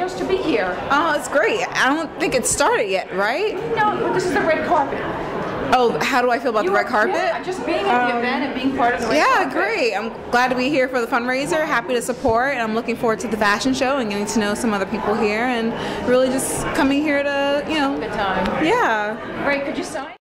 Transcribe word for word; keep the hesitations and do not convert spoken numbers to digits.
feels to be here? Oh, it's great. I don't think it started yet, right? No, this is the red carpet. Oh, how do I feel about You the red are- carpet? Yeah, just being at the Um, event and being part of the red Yeah, carpet. great. I'm glad to be here for the fundraiser. Happy to support, and I'm looking forward to the fashion show and getting to know some other people here, and really just coming here to, you know, Good time. yeah. Great, could you sign?